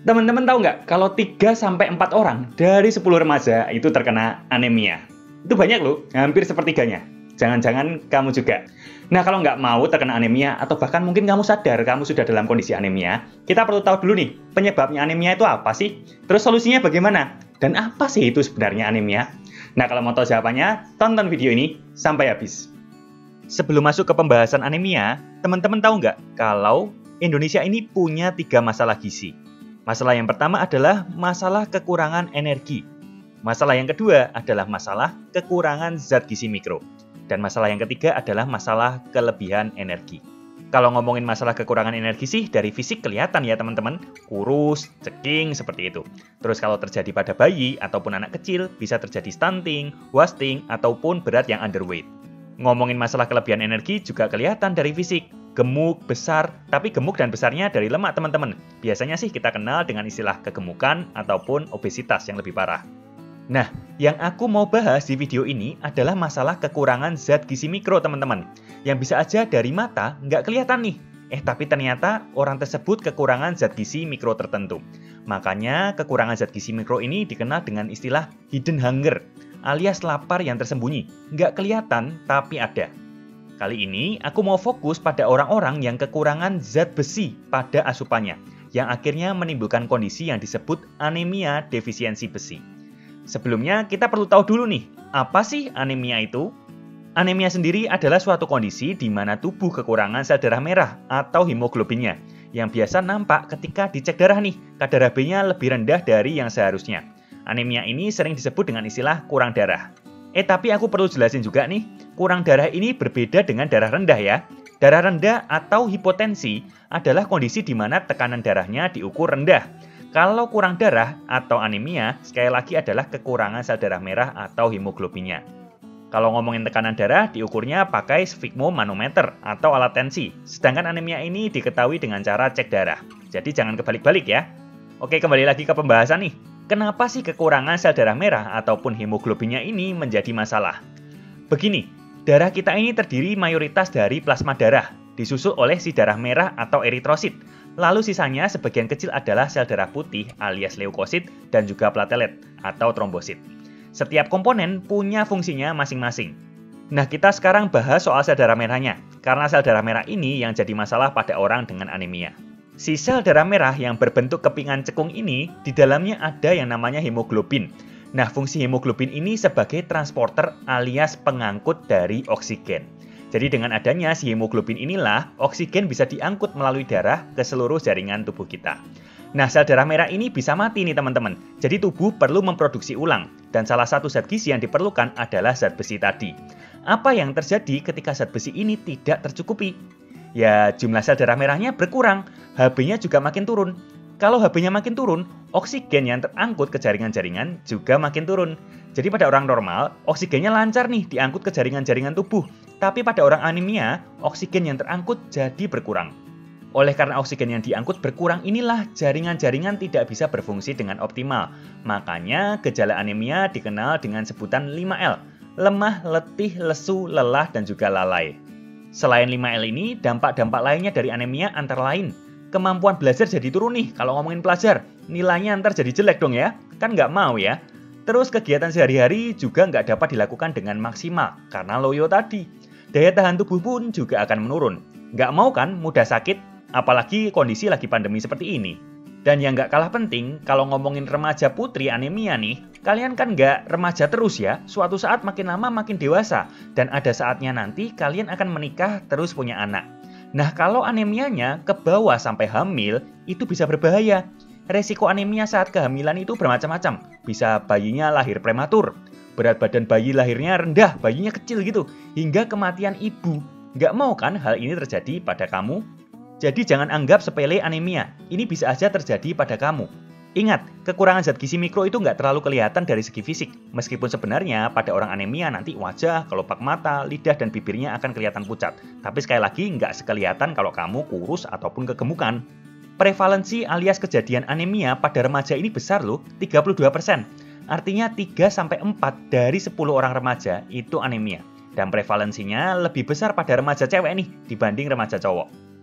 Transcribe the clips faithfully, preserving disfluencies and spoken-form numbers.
Teman-teman tahu nggak kalau tiga sampai empat orang dari sepuluh remaja itu terkena anemia? Itu banyak loh, hampir sepertiganya. Jangan-jangan kamu juga. Nah, kalau nggak mau terkena anemia, atau bahkan mungkin kamu sadar kamu sudah dalam kondisi anemia, kita perlu tahu dulu nih, penyebabnya anemia itu apa sih? Terus solusinya bagaimana? Dan apa sih itu sebenarnya anemia? Nah, kalau mau tahu jawabannya, tonton video ini sampai habis. Sebelum masuk ke pembahasan anemia, teman-teman tahu nggak kalau Indonesia ini punya tiga masalah gizi? Masalah yang pertama adalah masalah kekurangan energi. Masalah yang kedua adalah masalah kekurangan zat gizi mikro. Dan masalah yang ketiga adalah masalah kelebihan energi. Kalau ngomongin masalah kekurangan energi sih dari fisik kelihatan ya teman-teman. Kurus, ceking, seperti itu. Terus kalau terjadi pada bayi ataupun anak kecil bisa terjadi stunting, wasting, ataupun berat yang underweight. Ngomongin masalah kelebihan energi juga kelihatan dari fisik. Gemuk, besar, tapi gemuk dan besarnya dari lemak teman-teman. Biasanya sih kita kenal dengan istilah kegemukan ataupun obesitas yang lebih parah. Nah, yang aku mau bahas di video ini adalah masalah kekurangan zat gizi mikro teman-teman. Yang bisa aja dari mata nggak kelihatan nih. Eh tapi ternyata orang tersebut kekurangan zat gizi mikro tertentu. Makanya kekurangan zat gizi mikro ini dikenal dengan istilah hidden hunger, alias lapar yang tersembunyi. Nggak kelihatan tapi ada. Kali ini aku mau fokus pada orang-orang yang kekurangan zat besi pada asupannya, yang akhirnya menimbulkan kondisi yang disebut anemia defisiensi besi. Sebelumnya kita perlu tahu dulu nih, apa sih anemia itu? Anemia sendiri adalah suatu kondisi di mana tubuh kekurangan sel darah merah atau hemoglobinnya, yang biasa nampak ketika dicek darah nih, kadar H B-nya lebih rendah dari yang seharusnya. Anemia ini sering disebut dengan istilah kurang darah. Eh tapi aku perlu jelasin juga nih, kurang darah ini berbeda dengan darah rendah ya. Darah rendah atau hipotensi adalah kondisi di mana tekanan darahnya diukur rendah. Kalau kurang darah atau anemia, sekali lagi adalah kekurangan sel darah merah atau hemoglobinnya. Kalau ngomongin tekanan darah, diukurnya pakai sfigmomanometer atau alat tensi. Sedangkan anemia ini diketahui dengan cara cek darah. Jadi jangan kebalik-balik ya. Oke, kembali lagi ke pembahasan nih. Kenapa sih kekurangan sel darah merah ataupun hemoglobinnya ini menjadi masalah? Begini, darah kita ini terdiri mayoritas dari plasma darah, disusul oleh si darah merah atau eritrosit. Lalu sisanya sebagian kecil adalah sel darah putih alias leukosit dan juga platelet atau trombosit. Setiap komponen punya fungsinya masing-masing. Nah, kita sekarang bahas soal sel darah merahnya, karena sel darah merah ini yang jadi masalah pada orang dengan anemia. Si sel darah merah yang berbentuk kepingan cekung ini, di dalamnya ada yang namanya hemoglobin. Nah, fungsi hemoglobin ini sebagai transporter alias pengangkut dari oksigen. Jadi dengan adanya si hemoglobin inilah, oksigen bisa diangkut melalui darah ke seluruh jaringan tubuh kita. Nah, sel darah merah ini bisa mati nih teman-teman. Jadi tubuh perlu memproduksi ulang. Dan salah satu zat gizi yang diperlukan adalah zat besi tadi. Apa yang terjadi ketika zat besi ini tidak tercukupi? Ya, jumlah sel darah merahnya berkurang, H B-nya juga makin turun. Kalau H B-nya makin turun, oksigen yang terangkut ke jaringan-jaringan juga makin turun. Jadi pada orang normal, oksigennya lancar nih diangkut ke jaringan-jaringan tubuh. Tapi pada orang anemia, oksigen yang terangkut jadi berkurang. Oleh karena oksigen yang diangkut berkurang inilah jaringan-jaringan tidak bisa berfungsi dengan optimal. Makanya gejala anemia dikenal dengan sebutan lima L. Lemah, letih, lesu, lelah, dan juga lalai. Selain lima L ini, dampak-dampak lainnya dari anemia antara lain. Kemampuan belajar jadi turun nih, kalau ngomongin pelajar. Nilainya ntar jadi jelek dong ya, kan nggak mau ya. Terus kegiatan sehari-hari juga nggak dapat dilakukan dengan maksimal, karena loyo tadi. Daya tahan tubuh pun juga akan menurun. Nggak mau kan mudah sakit, apalagi kondisi lagi pandemi seperti ini. Dan yang nggak kalah penting, kalau ngomongin remaja putri anemia nih, kalian kan nggak remaja terus ya, suatu saat makin lama makin dewasa, dan ada saatnya nanti kalian akan menikah terus punya anak. Nah, kalau anemianya ke bawah sampai hamil, itu bisa berbahaya. Resiko anemia saat kehamilan itu bermacam-macam. Bisa bayinya lahir prematur, berat badan bayi lahirnya rendah, bayinya kecil gitu, hingga kematian ibu. Nggak mau kan hal ini terjadi pada kamu? Jadi jangan anggap sepele anemia, ini bisa aja terjadi pada kamu. Ingat, kekurangan zat gizi mikro itu nggak terlalu kelihatan dari segi fisik. Meskipun sebenarnya pada orang anemia nanti wajah, kelopak mata, lidah, dan bibirnya akan kelihatan pucat. Tapi sekali lagi nggak sekelihatan kalau kamu kurus ataupun kegemukan. Prevalensi alias kejadian anemia pada remaja ini besar loh, tiga puluh dua persen. Artinya tiga sampai empat dari sepuluh orang remaja itu anemia. Dan prevalensinya lebih besar pada remaja cewek nih dibanding remaja cowok.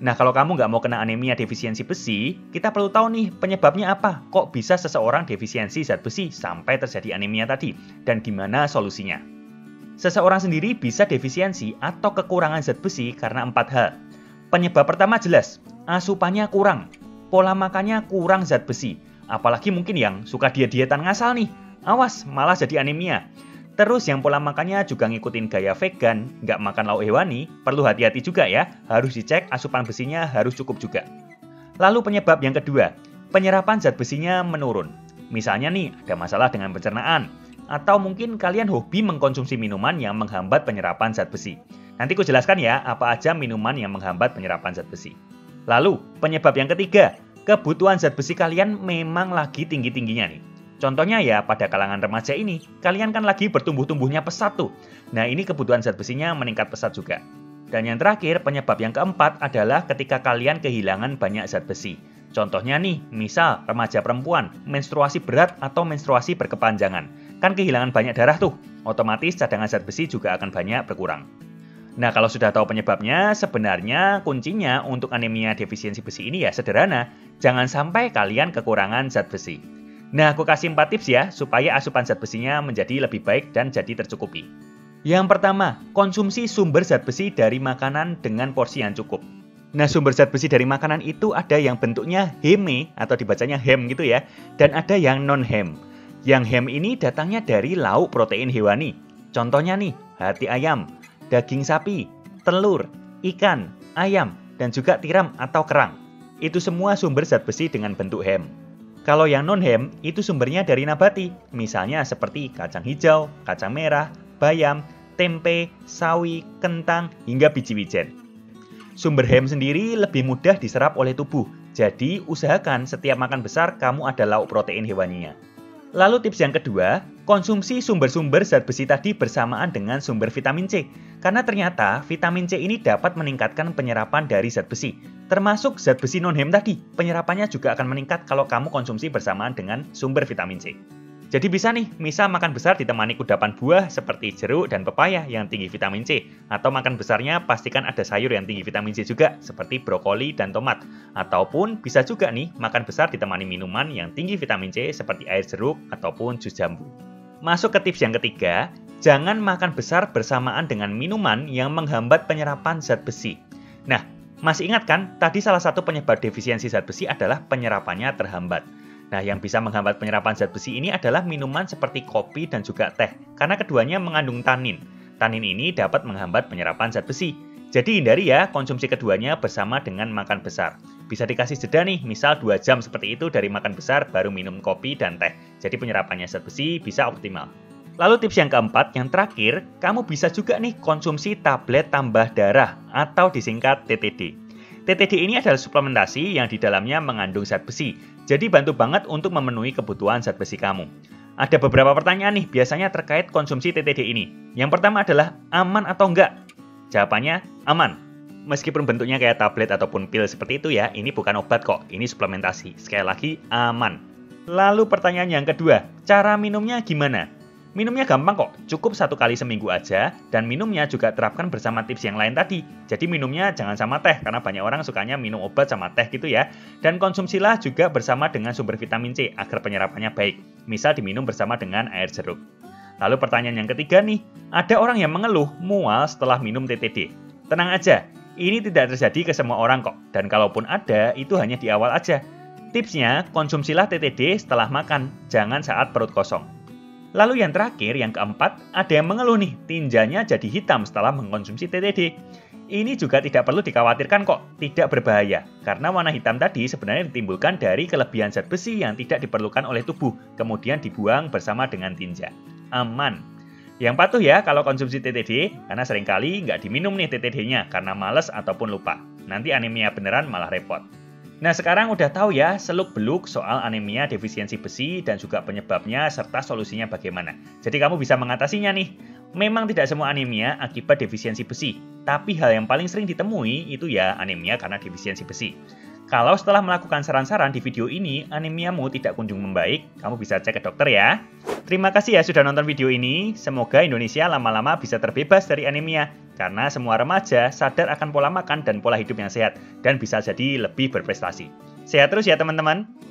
Nah, kalau kamu nggak mau kena anemia defisiensi besi, kita perlu tahu nih penyebabnya apa? Kok bisa seseorang defisiensi zat besi sampai terjadi anemia tadi? Dan gimana solusinya? Seseorang sendiri bisa defisiensi atau kekurangan zat besi karena empat hal. Penyebab pertama jelas, asupannya kurang, pola makannya kurang zat besi. Apalagi mungkin yang suka diet-dietan ngasal nih, awas malah jadi anemia. Terus yang pola makannya juga ngikutin gaya vegan, nggak makan lauk hewani, perlu hati-hati juga ya, harus dicek asupan besinya harus cukup juga. Lalu penyebab yang kedua, penyerapan zat besinya menurun. Misalnya nih, ada masalah dengan pencernaan, atau mungkin kalian hobi mengkonsumsi minuman yang menghambat penyerapan zat besi. Nanti ku jelaskan ya, apa aja minuman yang menghambat penyerapan zat besi. Lalu, penyebab yang ketiga, kebutuhan zat besi kalian memang lagi tinggi-tingginya nih. Contohnya ya pada kalangan remaja ini, kalian kan lagi bertumbuh-tumbuhnya pesat tuh. Nah ini kebutuhan zat besinya meningkat pesat juga. Dan yang terakhir, penyebab yang keempat adalah ketika kalian kehilangan banyak zat besi. Contohnya nih, misal remaja perempuan, menstruasi berat atau menstruasi berkepanjangan. Kan kehilangan banyak darah tuh, otomatis cadangan zat besi juga akan banyak berkurang. Nah kalau sudah tahu penyebabnya, sebenarnya kuncinya untuk anemia defisiensi besi ini ya sederhana. Jangan sampai kalian kekurangan zat besi. Nah, aku kasih empat tips ya, supaya asupan zat besinya menjadi lebih baik dan jadi tercukupi. Yang pertama, konsumsi sumber zat besi dari makanan dengan porsi yang cukup. Nah, sumber zat besi dari makanan itu ada yang bentuknya heme, atau dibacanya hem gitu ya, dan ada yang non-hem. Yang hem ini datangnya dari lauk protein hewani. Contohnya nih, hati ayam, daging sapi, telur, ikan, ayam, dan juga tiram atau kerang. Itu semua sumber zat besi dengan bentuk hem. Kalau yang non-hem, itu sumbernya dari nabati, misalnya seperti kacang hijau, kacang merah, bayam, tempe, sawi, kentang, hingga biji wijen. Sumber hem sendiri lebih mudah diserap oleh tubuh, jadi usahakan setiap makan besar kamu ada lauk protein hewaninya. Lalu tips yang kedua, konsumsi sumber-sumber zat besi tadi bersamaan dengan sumber vitamin C. Karena ternyata vitamin C ini dapat meningkatkan penyerapan dari zat besi. Termasuk zat besi non-hem tadi, penyerapannya juga akan meningkat kalau kamu konsumsi bersamaan dengan sumber vitamin C. Jadi bisa nih, misal makan besar ditemani kudapan buah seperti jeruk dan pepaya yang tinggi vitamin C. Atau makan besarnya pastikan ada sayur yang tinggi vitamin C juga, seperti brokoli dan tomat. Ataupun bisa juga nih, makan besar ditemani minuman yang tinggi vitamin C seperti air jeruk ataupun jus jambu. Masuk ke tips yang ketiga, jangan makan besar bersamaan dengan minuman yang menghambat penyerapan zat besi. Nah, masih ingat kan, tadi salah satu penyebab defisiensi zat besi adalah penyerapannya terhambat. Nah, yang bisa menghambat penyerapan zat besi ini adalah minuman seperti kopi dan juga teh, karena keduanya mengandung tanin. Tanin ini dapat menghambat penyerapan zat besi. Jadi hindari ya konsumsi keduanya bersama dengan makan besar. Bisa dikasih jeda nih, misal dua jam seperti itu dari makan besar baru minum kopi dan teh. Jadi penyerapannya zat besi bisa optimal. Lalu tips yang keempat, yang terakhir, kamu bisa juga nih konsumsi tablet tambah darah atau disingkat T T D. T T D ini adalah suplementasi yang di dalamnya mengandung zat besi. Jadi bantu banget untuk memenuhi kebutuhan zat besi kamu. Ada beberapa pertanyaan nih biasanya terkait konsumsi T T D ini. Yang pertama adalah aman atau enggak? Jawabannya aman. Meskipun bentuknya kayak tablet ataupun pil seperti itu ya, ini bukan obat kok, ini suplementasi. Sekali lagi aman. Lalu pertanyaan yang kedua, cara minumnya gimana? Minumnya gampang kok, cukup satu kali seminggu aja, dan minumnya juga terapkan bersama tips yang lain tadi. Jadi minumnya jangan sama teh, karena banyak orang sukanya minum obat sama teh gitu ya. Dan konsumsilah juga bersama dengan sumber vitamin C, agar penyerapannya baik. Misal diminum bersama dengan air jeruk. Lalu pertanyaan yang ketiga nih, ada orang yang mengeluh mual setelah minum T T D. Tenang aja, ini tidak terjadi ke semua orang kok, dan kalaupun ada, itu hanya di awal aja. Tipsnya, konsumsilah T T D setelah makan, jangan saat perut kosong. Lalu yang terakhir, yang keempat, ada yang mengeluh nih, tinjanya jadi hitam setelah mengkonsumsi T T D. Ini juga tidak perlu dikhawatirkan kok, tidak berbahaya. Karena warna hitam tadi sebenarnya ditimbulkan dari kelebihan zat besi yang tidak diperlukan oleh tubuh, kemudian dibuang bersama dengan tinja. Aman. Yang patuh ya kalau konsumsi T T D, karena seringkali nggak diminum nih T T D-nya karena males ataupun lupa. Nanti anemia beneran malah repot. Nah sekarang udah tahu ya seluk-beluk soal anemia defisiensi besi dan juga penyebabnya serta solusinya bagaimana. Jadi kamu bisa mengatasinya nih. Memang tidak semua anemia akibat defisiensi besi, tapi hal yang paling sering ditemui itu ya anemia karena defisiensi besi. Kalau setelah melakukan saran-saran di video ini, anemiamu tidak kunjung membaik, kamu bisa cek ke dokter ya. Terima kasih ya sudah nonton video ini. Semoga Indonesia lama-lama bisa terbebas dari anemia. karena semua remaja sadar akan pola makan dan pola hidup yang sehat dan bisa jadi lebih berprestasi. Sehat terus ya teman-teman!